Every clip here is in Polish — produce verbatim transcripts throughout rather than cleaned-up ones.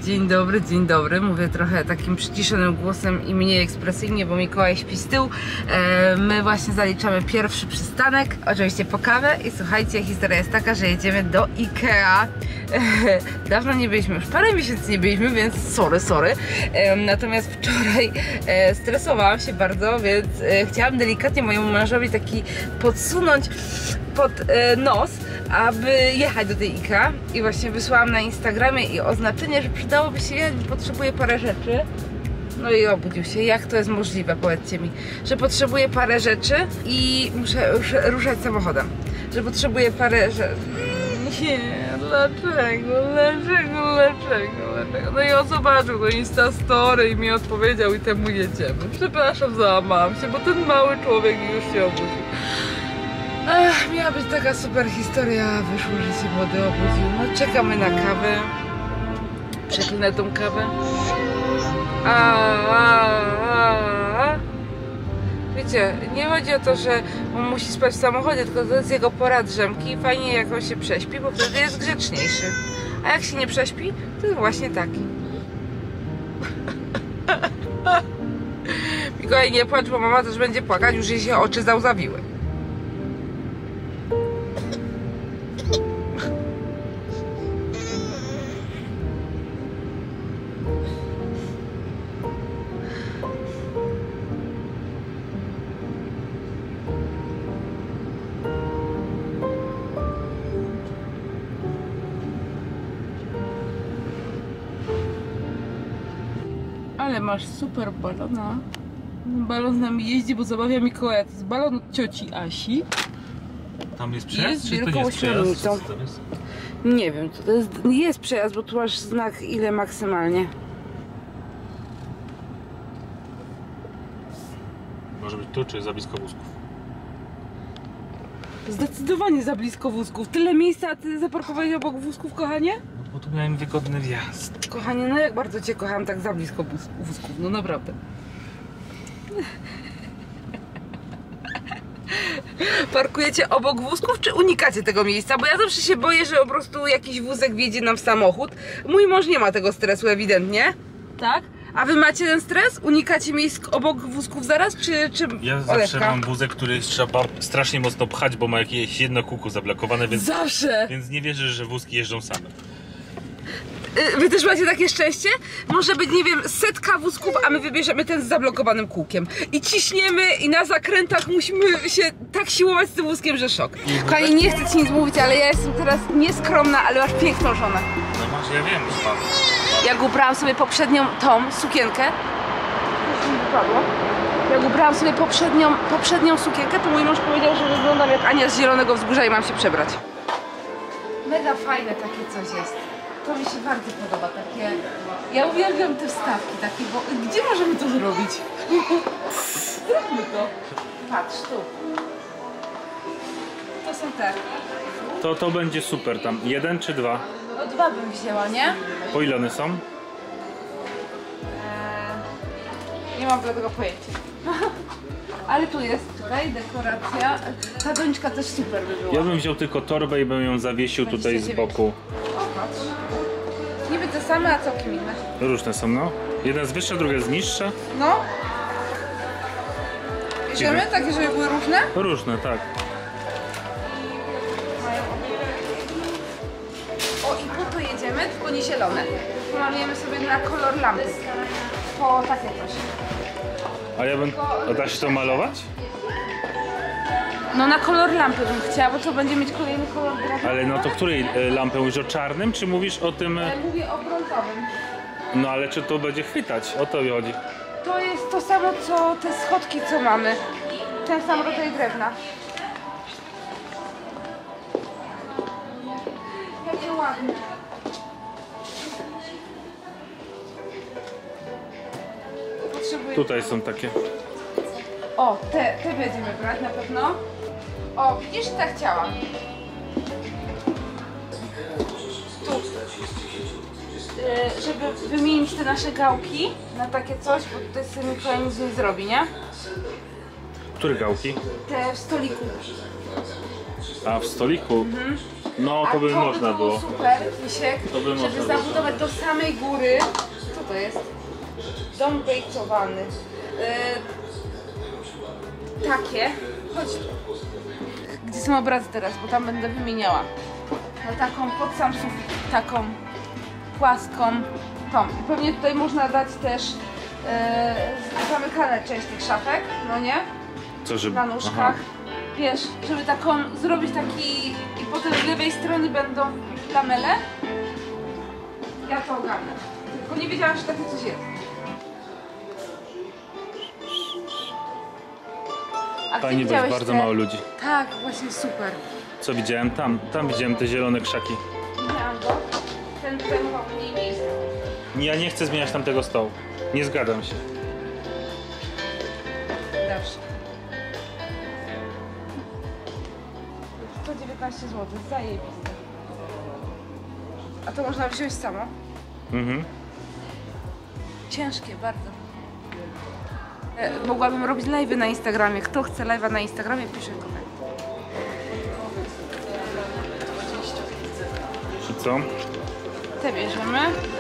Dzień dobry, dzień dobry. Mówię trochę takim przyciszonym głosem i mniej ekspresyjnie, bo Mikołaj śpi z tyłu. E, my właśnie zaliczamy pierwszy przystanek, oczywiście po kawę i słuchajcie, historia jest taka, że jedziemy do Ikea. E, dawno nie byliśmy, już parę miesięcy nie byliśmy, więc sorry, sorry. E, natomiast wczoraj e, stresowałam się bardzo, więc e, chciałam delikatnie mojemu mężowi taki podsunąć pod e, nos, aby jechać do tej Ikea i właśnie wysłałam na Instagramie i oznaczenie, że przydałoby się jechać, bo potrzebuję parę rzeczy. No i obudził się. Jak to jest możliwe, powiedzcie mi, że potrzebuję parę rzeczy i muszę już ruszać samochodem, że potrzebuję parę rzeczy. Nie, dlaczego, dlaczego, dlaczego, dlaczego? No i on zobaczył to Instastory i mi odpowiedział i temu jedziemy. Przepraszam, załamałam się, bo ten mały człowiek już się obudził. Ech, miała być taka super historia, wyszło, że się młody obudził. No czekamy na kawę. Przeklinę tą kawę. A, a, a. Wiecie, nie chodzi o to, że on musi spać w samochodzie, tylko to jest jego pora drzemki i fajnie jak on się prześpi, bo wtedy jest grzeczniejszy. A jak się nie prześpi, to jest właśnie taki. Mikołaj, nie płacz, bo mama też będzie płakać, już jej się oczy załzawiły. Ale masz super balona. Balon z nami jeździ, bo zabawia Mikołaja. To jest balon od cioci Asi. Tam jest przejazd, jest czy to nie jest przejazd? Co to jest? Nie wiem, to jest, jest przejazd, bo tu masz znak ile maksymalnie. Może być tu, czy za blisko wózków? Zdecydowanie za blisko wózków. Tyle miejsca, a ty zaparkowałeś obok wózków, kochanie? No bo tu miałem wygodny wjazd. Kochanie, no jak bardzo cię kocham tak za blisko wózków, no naprawdę. Parkujecie obok wózków, czy unikacie tego miejsca? Bo ja zawsze się boję, że po prostu jakiś wózek wjedzie nam w samochód. Mój mąż nie ma tego stresu ewidentnie. Tak? A wy macie ten stres? Unikacie miejsc obok wózków zaraz, czy, czy Ja zawsze Olewka? mam wózek, który trzeba strasznie mocno pchać, bo ma jakieś jedno kółko zablokowane, więc... Zawsze! Więc nie wierzysz, że wózki jeżdżą same. Wy też macie takie szczęście? Może być, nie wiem, setka wózków, a my wybierzemy ten z zablokowanym kółkiem. I ciśniemy i na zakrętach musimy się tak siłować z tym wózkiem, że szok. Kochani, nie chcę ci nic mówić, ale ja jestem teraz nieskromna, ale masz piękną żonę. No masz, ja wiem, że mam. Jak ubrałam sobie poprzednią tą sukienkę, już mi wypadło. Jak ubrałam sobie poprzednią, poprzednią sukienkę, to mój mąż powiedział, że wyglądam jak Ania z Zielonego Wzgórza i mam się przebrać. Mega fajne takie coś jest. To mi się bardzo podoba, takie... Ja uwielbiam te wstawki takie, bo gdzie możemy to zrobić? Zróbmy to. Patrz, tu. To są te. To, to będzie super tam. Jeden czy dwa? No dwa bym wzięła, nie? Po ile one są? Eee, nie mam do tego pojęcia. Ale tu jest, tutaj dekoracja. Ta doniczka też super by była. Ja bym wziął tylko torbę i bym ją zawiesił tutaj z boku. O, patrz. Niby te same, a całkiem inne. Różne są, no. Jedna jest wyższa, druga jest niższa. No. Bierzemy takie, żeby były różne? Różne, tak. O, i po to jedziemy, tylko nie zielone. Pomalujemy sobie na kolor lampy. Po takie coś. A ja bym... A da się to malować? No na kolor lampy bym chciała, bo to będzie mieć kolejny kolor drewna. Ale no to której e, lampy? Mówisz o czarnym, czy mówisz o tym... E... Mówię o brązowym. No ale czy to będzie chwytać? O to chodzi. To jest to samo, co te schodki, co mamy. Ten sam rodzaj drewna. Jakie ładne. Potrzebuję... Tutaj są takie. O, te, te będziemy brać na pewno. O, widzisz, te chciałam. Tu. Yy, żeby wymienić te nasze gałki na takie coś, bo tutaj sobie Mikołaj nic nie zrobi, nie? Które gałki? Te w stoliku. A w stoliku? Mhm. No, to A by to można by było. było. Super, Misiek, To by można żeby było. zabudować do samej góry. Co to jest? Dom bejcowany. Yy, takie. Chodź tu. Gdzie są obrazy teraz, bo tam będę wymieniała. No taką pod sam sufit, taką płaską tą. I pewnie tutaj można dać też yy, zamykane część tych szafek, no nie? Co, żeby... Na nóżkach. Aha. Wiesz, żeby taką zrobić taki i potem z lewej strony będą lamele. Ja to ogarnę. Tylko nie wiedziałam, że takie coś jest. A Fajnie, bo jest bardzo te... mało ludzi. Tak, właśnie super. Co widziałem? Tam, tam widziałem te zielone krzaki. Widziałam go. Ten tutaj ma mniej miejsca. Nie, ja nie chcę zmieniać tamtego stołu. Nie zgadzam się. Dobrze. sto dziewiętnaście złotych, zajebiste. A to można wziąć samo? Mhm. Ciężkie, bardzo. E, mogłabym robić live'y na Instagramie. Kto chce live'a na Instagramie, pisze komentarz. I co? Te bierzemy.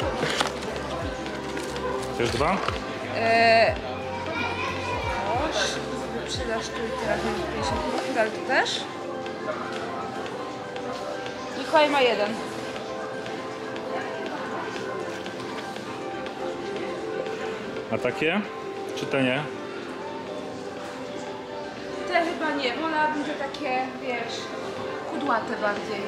Też dwa? E, kosz. Wyprzedaż tu i teraz będzie pięćdziesiąt złotych, ale tu też. Mikołaj ma jeden. A takie? Czy te nie? Te chyba nie, wolałabym te takie, wiesz, kudłate bardziej.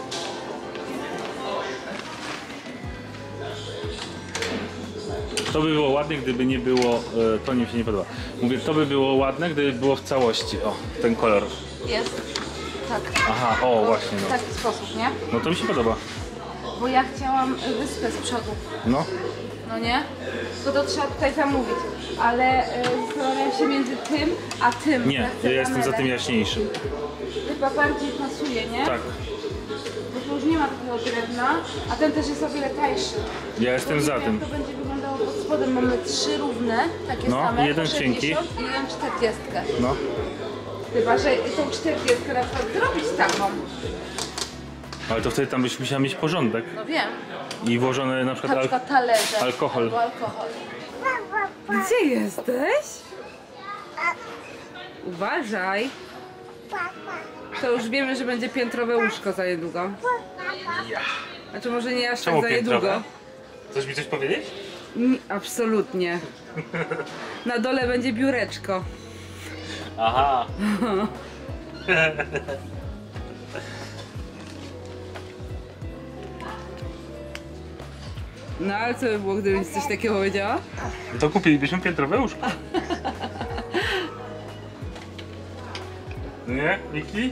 To by było ładne, gdyby nie było... e, To mi się nie podoba. Mówię, to by było ładne, gdyby było w całości. O, ten kolor. Jest. Tak. Aha, o właśnie, W no. taki sposób, nie? No to mi się podoba. Bo ja chciałam wyspę z przodu. No. No nie? To to trzeba tutaj zamówić. Ale y, zastanawiam się między tym, a tym. Nie, ja jestem za tym jaśniejszym. Chyba bardziej pasuje, nie? Tak. Bo tu już nie ma takiego drewna, a ten też jest o wiele tańszy. Ja jestem za Jak tym. to będzie wyglądało pod spodem? Mamy trzy równe, takie No, same, jeden po cienki. sześćdziesiąt i jeden czterdziestkę. No. Chyba, że tą czterdziestkę na przykład zrobić taką. Ale to wtedy tam byś musiała mieć porządek. No wiem. I włożone na Na przykład... Al... przykład talerze. alkohol. Albo alkohol. Gdzie jesteś? Uważaj. To już wiemy, że będzie piętrowe łóżko za niedługo. Znaczy może nie aż tak Czemu za piętrowe? niedługo. Chcesz mi coś powiedzieć? Nie, absolutnie. Na dole będzie biureczko. Aha. No ale co by było, gdybym ci coś takiego powiedziała? To kupilibyśmy piętrowe łóżko. Nie, Miki?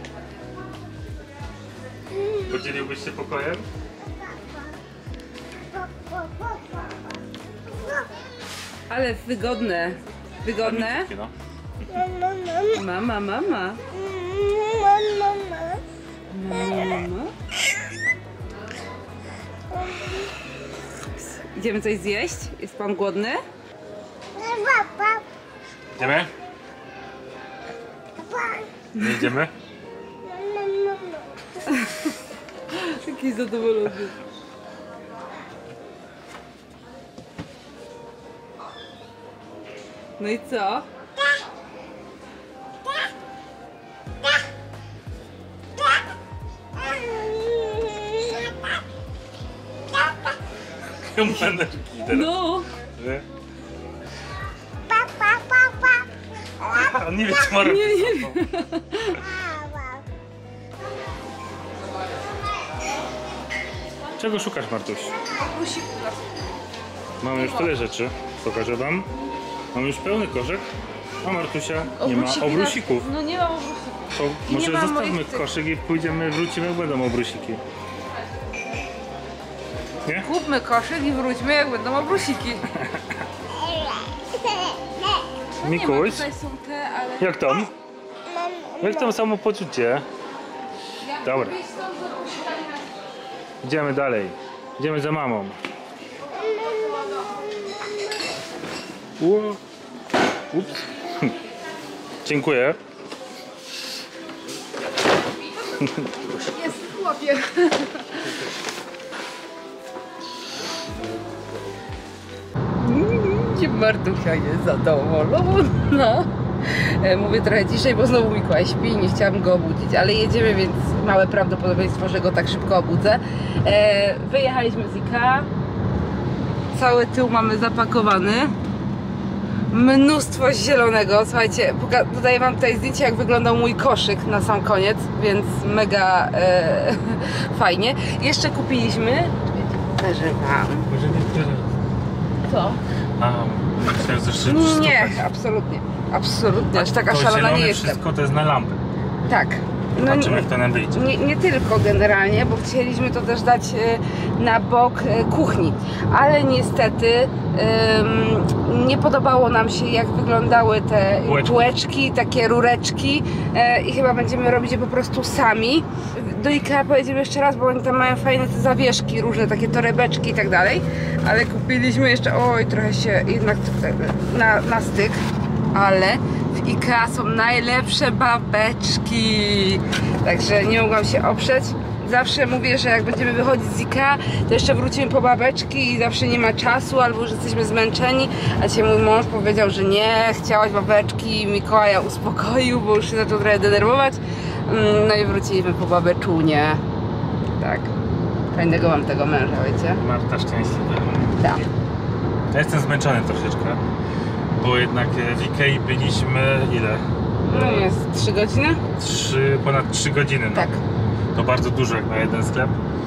Podzieliłbyś się pokojem? Ale wygodne. Wygodne? No. Mama, mama. Mama, mama. Idziemy coś zjeść? Jest pan głodny? Idziemy? Nie idziemy? Taki zadowolony. No i co? Menedżki teraz. No! Nie? On nie wie, co ma robić. Nie, nie wiem. Czego szukasz, Martuś? Obusiku. Mamy już tyle rzeczy. Pokażę wam. Mamy już pełny koszek. A Martusia nie ma Obrusiki obrusików. na- No nie ma obrusików. To I może nie ma zostawmy moich tych- koszyk i pójdziemy, wrócimy, jak będą obrusiki. Nie? Kupmy koszyk i wróćmy, jak będą obrusiki. No nie ma, Mikuś, tutaj są te, ale... jak tam? Jak tam samopoczucie? Jak Dobra. wyjść stąd z obusikami na- Idziemy dalej. Idziemy za mamą. Ło. Ups. Dziękuję. Jest. łapie. Martusia jest zadowolona. Mówię trochę ciszej, bo znowu Mikołaj śpi i nie chciałam go obudzić, ale jedziemy, więc małe prawdopodobieństwo, że go tak szybko obudzę. Wyjechaliśmy z Ikea. Cały tył mamy zapakowany. Mnóstwo zielonego. Słuchajcie, dodaję wam tutaj zdjęcie, jak wyglądał mój koszyk na sam koniec, więc mega e, fajnie. Jeszcze kupiliśmy. Pokażę wam. Może nie Co? A, myślałem, że coś nie, absolutnie. Absolutnie, aż taka to szalona nie wszystko jestem. to jest na lampę. Tak. No, Zobaczymy, jak to nam wyjdzie. Nie, nie tylko generalnie, bo chcieliśmy to też dać na bok kuchni, ale niestety ym, nie podobało nam się, jak wyglądały te Bułeczki. bułeczki, takie rureczki yy, i chyba będziemy robić je po prostu sami. Do Ikea pojedziemy jeszcze raz, bo oni tam mają fajne te zawieszki, różne takie torebeczki i tak dalej, ale kupiliśmy jeszcze, oj, trochę się jednak na, na styk, ale w Ikea są najlepsze babeczki, także nie mogłam się oprzeć. Zawsze mówię, że jak będziemy wychodzić z Ikea, to jeszcze wrócimy po babeczki i zawsze nie ma czasu, albo że jesteśmy zmęczeni, a dzisiaj mój mąż powiedział, że nie, chciałaś babeczki, Mikołaja uspokoił, bo już się zaczął trochę denerwować. No i wróciliśmy po babeczunie. Tak, fajnego mam tego męża, wiecie? Marta szczęśliwa. Tak. Ja jestem zmęczony troszeczkę, bo jednak w Ikei byliśmy ile? No jest trzy godziny? Trzy, ponad trzy godziny. No. Tak. To bardzo dużo jak na jeden sklep.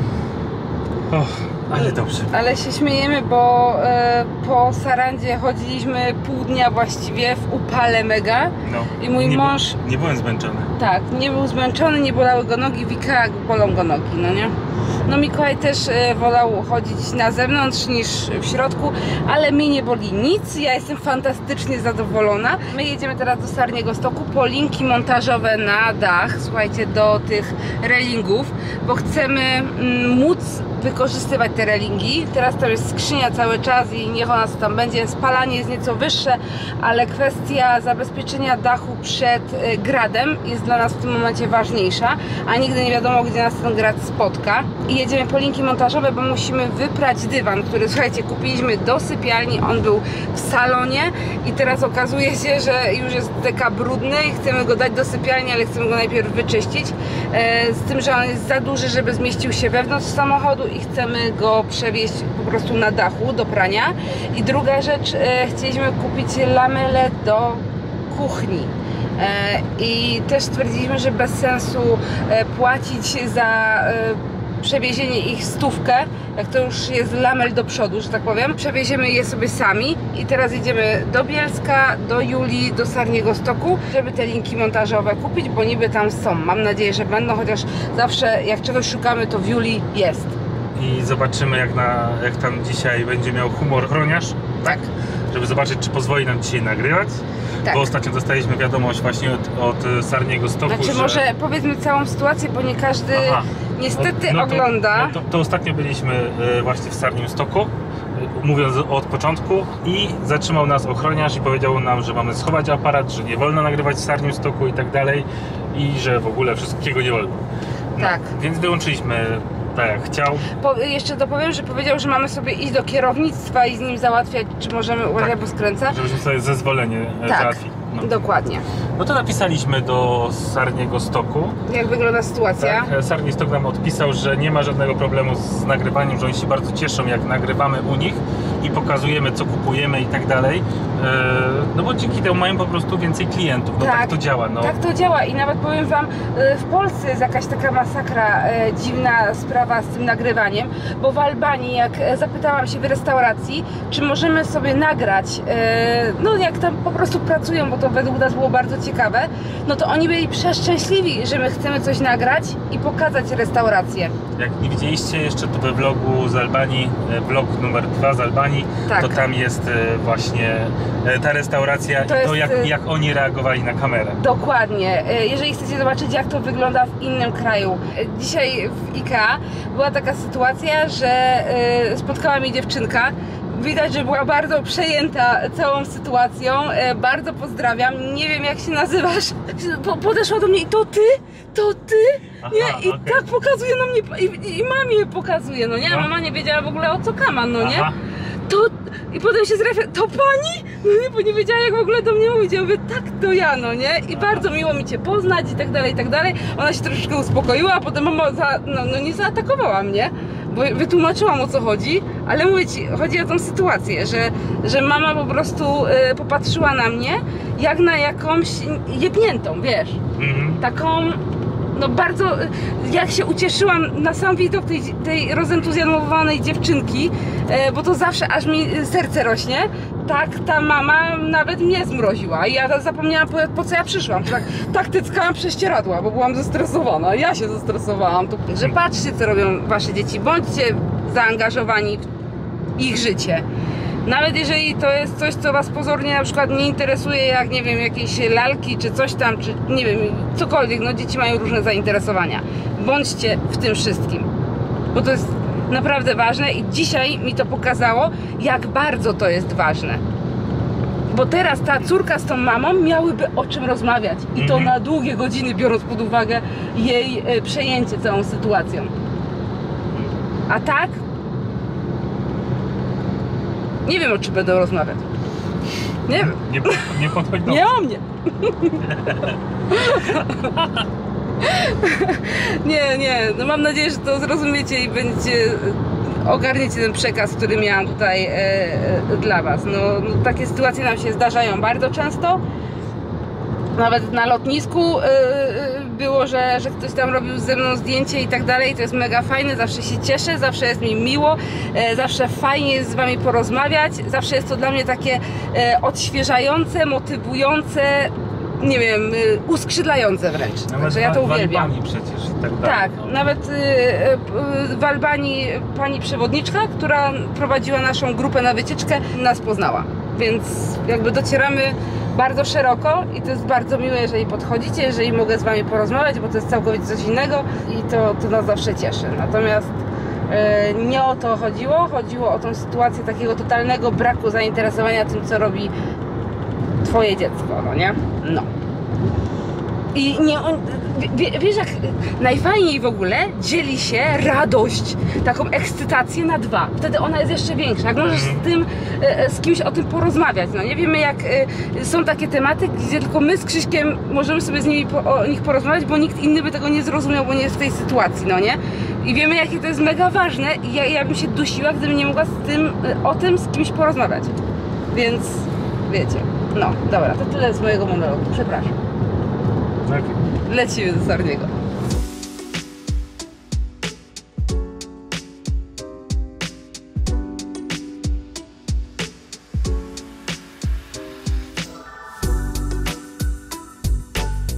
Och, ale dobrze. Ale się śmiejemy, bo e, po Sarandzie chodziliśmy pół dnia właściwie w upale mega. No. I mój nie mąż... Bu- nie byłem zmęczony. Tak, nie był zmęczony, nie bolały go nogi, w Ikea bolą go nogi, no nie? No Mikołaj też e, wolał chodzić na zewnątrz niż w środku, ale mnie nie boli nic, ja jestem fantastycznie zadowolona. My jedziemy teraz do Sarniego Stoku po linki montażowe na dach, słuchajcie, do tych relingów, bo chcemy mm, móc wykorzystywać te relingi. Teraz to jest skrzynia cały czas i niech ona tam będzie. Spalanie jest nieco wyższe, ale kwestia zabezpieczenia dachu przed y, gradem jest dla nas w tym momencie ważniejsza, a nigdy nie wiadomo, gdzie nas ten grad spotka. I jedziemy po linki montażowe, bo musimy wyprać dywan, który, słuchajcie, kupiliśmy do sypialni, on był w salonie i teraz okazuje się, że już jest taka brudny i chcemy go dać do sypialni, ale chcemy go najpierw wyczyścić, e, z tym, że on jest za duży, żeby zmieścił się wewnątrz samochodu i chcemy go przewieźć po prostu na dachu do prania. I druga rzecz, e, chcieliśmy kupić lamelę do kuchni. E, I też stwierdziliśmy, że bez sensu e, płacić za e, przewiezienie ich stówkę, jak to już jest lamel do przodu, że tak powiem. Przewieziemy je sobie sami i teraz jedziemy do Bielska, do Julii, do Sarniego Stoku, żeby te linki montażowe kupić, bo niby tam są. Mam nadzieję, że będą, chociaż zawsze jak czegoś szukamy, to w Julii jest. I zobaczymy, jak, na, jak tam dzisiaj będzie miał humor chroniarz, tak? Żeby zobaczyć, czy pozwoli nam dzisiaj nagrywać. Tak. Bo ostatnio dostaliśmy wiadomość właśnie od, od Sarniego Stoku, Znaczy że... może powiedzmy całą sytuację, bo nie każdy Aha. niestety no, no to, ogląda. No to, to ostatnio byliśmy właśnie w Sarnim Stoku, mówiąc od początku, i zatrzymał nas ochroniarz i powiedział nam, że mamy schować aparat, że nie wolno nagrywać w Sarnim Stoku i tak dalej, i że w ogóle wszystkiego nie wolno. No, tak. Więc wyłączyliśmy tak jak chciał. Po, jeszcze dopowiem, że powiedział, że mamy sobie iść do kierownictwa i z nim załatwiać, czy możemy, uważać, tak, bo skręca. Żebyśmy sobie zezwolenie tak, załatwili. No. Dokładnie. No to napisaliśmy do Sarniego Stoku. Jak wygląda sytuacja? Tak, Sarni Stok nam odpisał, że nie ma żadnego problemu z nagrywaniem, że oni się bardzo cieszą, jak nagrywamy u nich i pokazujemy, co kupujemy i tak dalej. No bo dzięki temu mają po prostu więcej klientów. No tak, tak to działa. No. Tak to działa i nawet powiem wam, w Polsce jest jakaś taka masakra, dziwna sprawa z tym nagrywaniem, bo w Albanii, jak zapytałam się w restauracji, czy możemy sobie nagrać, no jak tam po prostu pracują, bo to według nas było bardzo ciekawe, no to oni byli przeszczęśliwi, że my chcemy coś nagrać i pokazać restaurację. Jak nie widzieliście jeszcze, to we vlogu z Albanii, vlog numer dwa z Albanii, tak. To tam jest właśnie ta restauracja to i to jest... jak, jak oni reagowali na kamerę. Dokładnie. Jeżeli chcecie zobaczyć, jak to wygląda w innym kraju. Dzisiaj w Ikea była taka sytuacja, że spotkała mnie dziewczynka. widać, że była bardzo przejęta całą sytuacją. E, bardzo pozdrawiam. Nie wiem, jak się nazywasz. Po, podeszła do mnie i to ty? To ty? Aha, nie? I okay. tak pokazuje na mnie, i, i mamie pokazuje, no nie? No. Mama nie wiedziała w ogóle, o co kaman, no nie? Aha. To... I potem się zrefle... To pani? No nie, bo nie wiedziała, jak w ogóle do mnie mówić. Ja mówię, tak, to ja, no nie? I bardzo miło mi cię poznać i tak dalej, i tak dalej. Ona się troszeczkę uspokoiła, a potem mama za... no, no nie zaatakowała mnie, bo wytłumaczyłam, o co chodzi, ale mówię ci, chodzi o tą sytuację, że, że mama po prostu y, popatrzyła na mnie jak na jakąś jebniętą, wiesz, Mhm. taką, no bardzo, jak się ucieszyłam na sam widok tej, tej rozentuzjamowanej dziewczynki, e, bo to zawsze aż mi serce rośnie, tak ta mama nawet mnie zmroziła i ja zapomniałam, po, po co ja przyszłam, tak, tak tyckałam prześcieradła, bo byłam zestresowana, ja się zestresowałam, to, że patrzcie, co robią wasze dzieci, bądźcie zaangażowani w ich życie. Nawet jeżeli to jest coś, co was pozornie na przykład nie interesuje, jak nie wiem, jakieś lalki czy coś tam, czy nie wiem, cokolwiek, no dzieci mają różne zainteresowania. Bądźcie w tym wszystkim, bo to jest naprawdę ważne i dzisiaj mi to pokazało, jak bardzo to jest ważne. Bo teraz ta córka z tą mamą miałyby o czym rozmawiać i to na długie godziny, biorąc pod uwagę jej e, przejęcie całą sytuacją. A tak? Nie wiem, o czym będą rozmawiać. Nie wiem. Nie, nie podchodź do Nie o mnie. Nie, nie. No mam nadzieję, że to zrozumiecie i będziecie ogarniecie ten przekaz, który miałam tutaj e, e, dla was. No, no, takie sytuacje nam się zdarzają bardzo często. Nawet na lotnisku e, e, było, że, że ktoś tam robił ze mną zdjęcie i tak dalej. To jest mega fajne, zawsze się cieszę, zawsze jest mi miło, e, zawsze fajnie jest z wami porozmawiać, zawsze jest to dla mnie takie e, odświeżające, motywujące, nie wiem, y, uskrzydlające wręcz. Nawet Także ja to uwielbiam. Albanii przecież i tak dalej. Tak, no. nawet y, y, w Albanii pani przewodniczka, która prowadziła naszą grupę na wycieczkę, nas poznała. Więc jakby docieramy bardzo szeroko i to jest bardzo miłe, jeżeli podchodzicie, jeżeli mogę z wami porozmawiać, bo to jest całkowicie coś innego i to, to nas zawsze cieszy. Natomiast y, nie o to chodziło, chodziło o tą sytuację takiego totalnego braku zainteresowania tym, co robi twoje dziecko, no nie? No. I nie, on, wie, wiesz jak najfajniej w ogóle dzieli się radość, taką ekscytację na dwa. Wtedy ona jest jeszcze większa. Jak możesz z tym, z kimś o tym porozmawiać, no nie? Wiemy, jak są takie tematy, gdzie tylko my z Krzyśkiem możemy sobie z nimi po, o nich porozmawiać, bo nikt inny by tego nie zrozumiał, bo nie jest w tej sytuacji, no nie? I wiemy, jakie to jest mega ważne i ja, ja bym się dusiła, gdybym nie mogła z tym, o tym z kimś porozmawiać. Więc wiecie. No, dobra, to tyle z mojego monologu. Przepraszam. Tak. Lecimy do Sarniego.